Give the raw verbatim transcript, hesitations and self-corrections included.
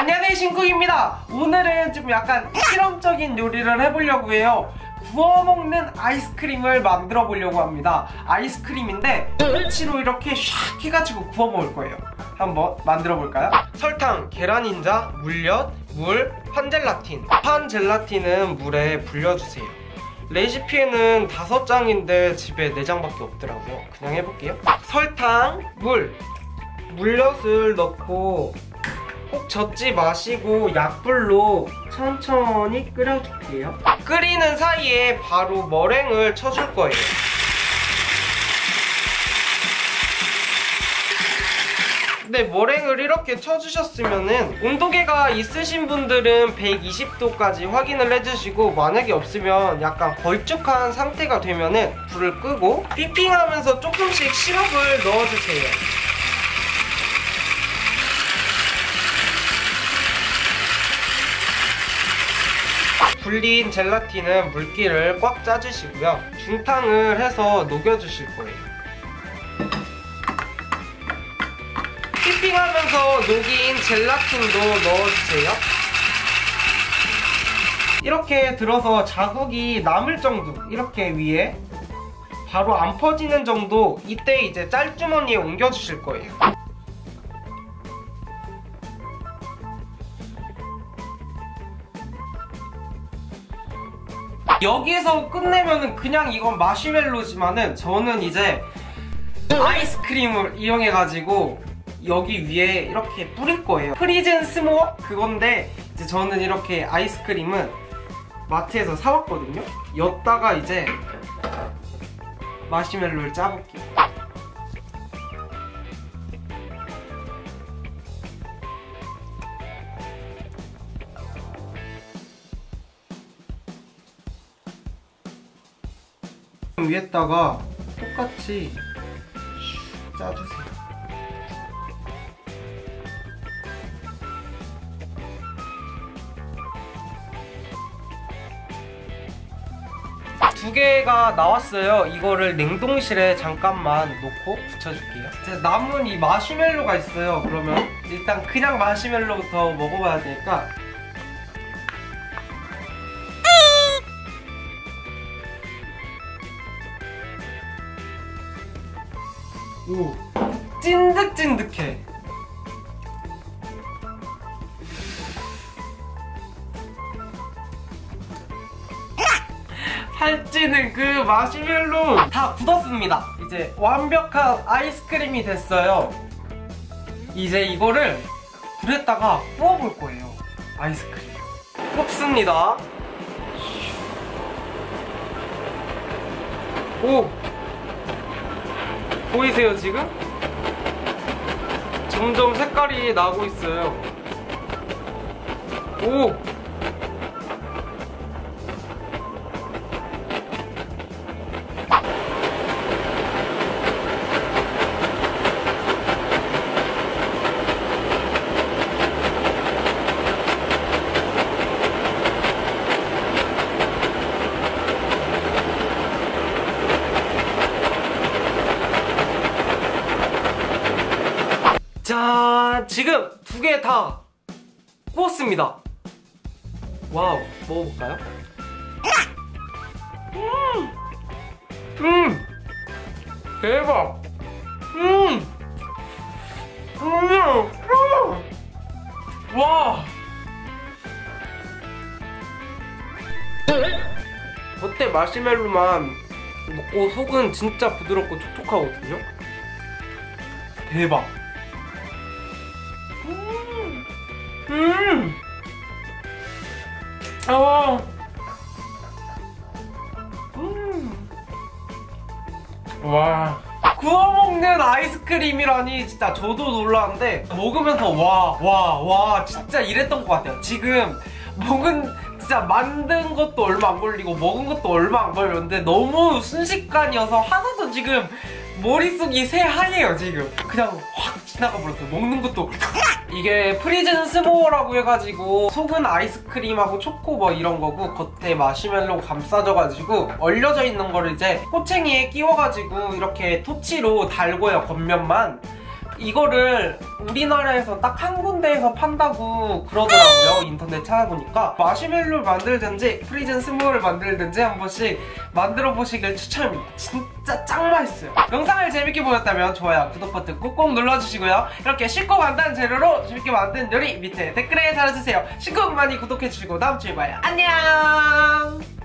안녕하세요, 신쿡입니다. 오늘은 좀 약간 실험적인 요리를 해보려고 해요. 구워 먹는 아이스크림을 만들어 보려고 합니다. 아이스크림인데 토치로 이렇게 샥 해가지고 구워 먹을 거예요. 한번 만들어 볼까요? 설탕, 계란 흰자, 물엿, 물, 판젤라틴. 판젤라틴은 물에 불려주세요. 레시피에는 다섯 장인데 집에 네 장밖에 없더라고요. 그냥 해볼게요. 설탕, 물, 물엿을 넣고 꼭 젓지 마시고 약불로 천천히 끓여줄게요. 끓이는 사이에 바로 머랭을 쳐줄 거예요. 근데 머랭을 이렇게 쳐주셨으면은 온도계가 있으신 분들은 백이십 도까지 확인을 해주시고, 만약에 없으면 약간 걸쭉한 상태가 되면은 불을 끄고 휘핑하면서 조금씩 시럽을 넣어주세요. 불린 젤라틴은 물기를 꽉 짜주시고요. 중탕을 해서 녹여주실 거예요. 휘핑하면서 녹인 젤라틴도 넣어주세요. 이렇게 들어서 자국이 남을 정도, 이렇게 위에 바로 안 퍼지는 정도, 이때 이제 짤주머니에 옮겨주실 거예요. 여기서 끝내면은 그냥 이건 마시멜로지만은 저는 이제 아이스크림을 이용해가지고 여기 위에 이렇게 뿌릴 거예요. 프리즌 스모어? 그건데 이제 저는 이렇게 아이스크림은 마트에서 사왔거든요. 엿다가 이제 마시멜로를 짜볼게요. 위에다가 똑같이 짜주세요. 두 개가 나왔어요. 이거를 냉동실에 잠깐만 놓고 붙여줄게요. 이제 남은 이 마시멜로가 있어요. 그러면 일단 그냥 마시멜로부터 먹어봐야 되니까. 오, 찐득찐득해. 살찌는 그 마시멜로 다 굳었습니다. 이제 완벽한 아이스크림이 됐어요. 이제 이거를 불에다가 구워볼 거예요. 아이스크림 굽습니다. 오, 보이세요 지금? 점점 색깔이 나고 있어요. 오! 자, 지금 두 개 다 구웠습니다. 와우, 먹어볼까요? 음, 음, 대박. 음, 음, 음. 와. 겉에 마시멜로만 먹고 속은 진짜 부드럽고 촉촉하거든요. 대박. 음! 어! 음! 와. 구워 먹는 아이스크림이라니 진짜 저도 놀랐는데 먹으면서 와, 와, 와 진짜 이랬던 것 같아요. 지금 먹은 진짜 만든 것도 얼마 안 걸리고 먹은 것도 얼마 안 걸렸는데 너무 순식간이어서 하나도 지금 머릿속이 새하얘요. 지금 그냥 확 지나가 버렸어요. 먹는 것도. 이게 프리즌 스모어라고 해가지고 속은 아이스크림하고 초코 뭐 이런 거고 겉에 마시멜로 감싸져가지고 얼려져 있는 거를 이제 꼬챙이에 끼워가지고 이렇게 토치로 달고요. 겉면만. 이거를 우리나라에서 딱 한 군데에서 판다고 그러더라고요. 인터넷 찾아보니까. 마시멜로를 만들든지 프리즌 스모어를 만들든지 한 번씩 만들어 보시길 추천합니다. 진짜 짱 맛있어요. 영상을 재밌게 보셨다면 좋아요, 구독 버튼 꾹꾹 눌러주시고요. 이렇게 쉽고 간단한 재료로 재밌게 만든 요리 밑에 댓글에 달아주세요. 쉽고 많이 구독해주시고 다음주에 봐요. 안녕.